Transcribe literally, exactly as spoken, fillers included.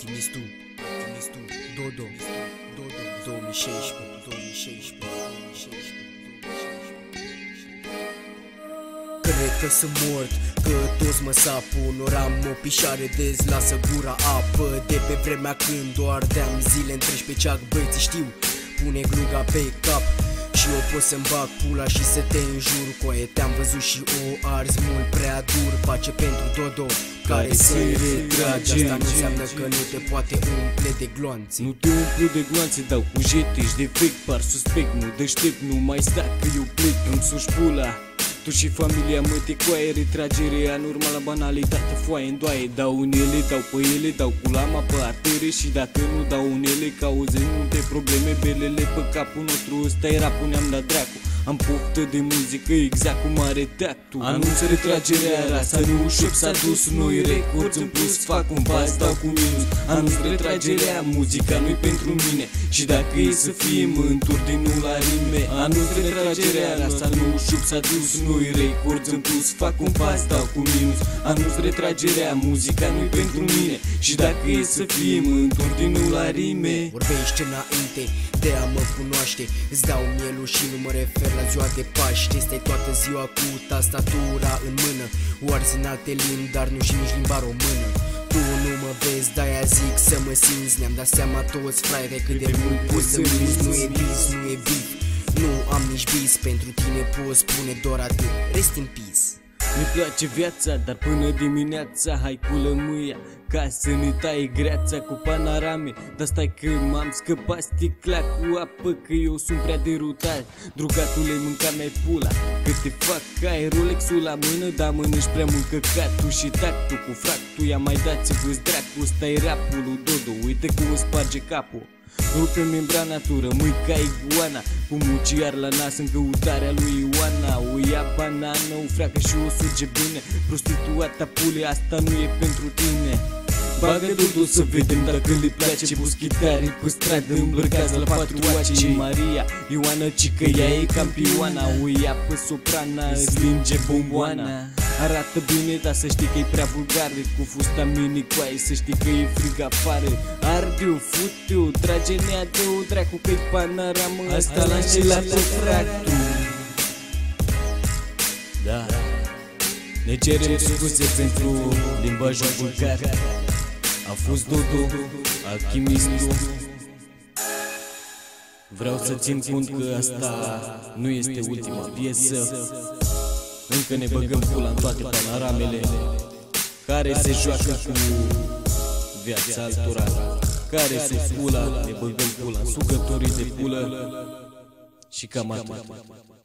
Alchimistu, Alchimistu, Dodo, Dodo, două mii șaisprezece, două mii șaisprezece, două mii șaisprezece. Cred că sunt mort, că toți mă sapă. Unor am o pișare de lasă gura apă. De pe vremea când o ardeam zile întregi pe ceac. Băieții știu, pune gluga pe cap și eu pot să-mi bag pula și să te înjur. Coaie, te-am văzut și o arzi mult prea dur. Pace pentru Dodo, care se retrage. Asta nu înseamnă că nu te poate umple de gloanțe. Nu te umplu de gloanțe, dau cu jetici de fake. Par suspect, nu deștept, nu mai sta că eu plec. Îmi suși pula, tu și familia mă te coaie. Retragere anormală, banalitate, foaie în doaie. Dau unele, dau pe ele, dau cu lama pe artere. Și dacă nu dau unele, cauze multe probleme. Belele pe capul nostru, ăsta era puneam la dracu. Am poftă de muzică exact cum are tactul. Anunț retragerea rasa, nu ușor s-a dus. Noi records în plus, fac un pas, dau cu minus. Anunț retragerea, muzica nu-i pentru mine. Și dacă e să fie, mă întorc din nou la rime. Anunț retragerea rasa, nu ușor s-a dus. Noi records în plus, fac un pas, dau cu minus. Anunț retragerea, muzica nu-i pentru mine. Și dacă e să fie, mă întorc din nou la rime. Vorbești înainte de a mă cunoaște, îți dau mielul și nu mă refer la ziua de Paște. Stai toată ziua cu tastatura în mână, o arzi în alte limbi, dar nu și nici limba română. Tu nu mă vezi, de-aia zic să mă simți. Ne-am dat seama toți, fraiere, cât de mult poți să minți. Nu e bis, nu e bif, nu am nici bis. Pentru tine pot spune doar atât, rest in peace. Mi place viața, dar până dimineața hai cu lămâia, ca să ne taie greața cu panorame. Dar stai că m-am scăpat sticla cu apă, că eu sunt prea derutat. Drugatule, mânca mi-ai pula, că te fac ca ai Rolex-ul la mână. Dar mănânci prea mult căcatul și tactul cu fractul. I-am mai dat să vă-ți dracu, ăsta-i rapul lui Dodo. Uite cum îți sparge capul. Rupe membra tură, mâi ca iguana, cu muciar la nas în căutarea lui Ioana. O ia banană, o freacă și o suge bine. Prostituata pule, asta nu e pentru tine. Bagă Dodo să vedem dacă le place buschitare pe stradă, îmbrăcați la patru oace. Maria Ioana, cică ea e campioana. O ia pe soprana, îți linge bomboana. Arată bine, dar să știi că-i prea vulgară. Cu fusta mini-coaie, să știi că e frig afară. Arde-o, fute-o, trage nea de o dracu, că-i panoramă. Asta l-am și la pe fractul. Da, ne cerem scuze pentru limbajul vulgar. A fost Dodo, Alchimistul. Vreau să țin cont că asta nu este ultima piesă. Încă ne băgăm pula în toate panoramele care se joacă cu viața altora, care se pula, ne băgăm pula în sugătorii de pulă și cam atât.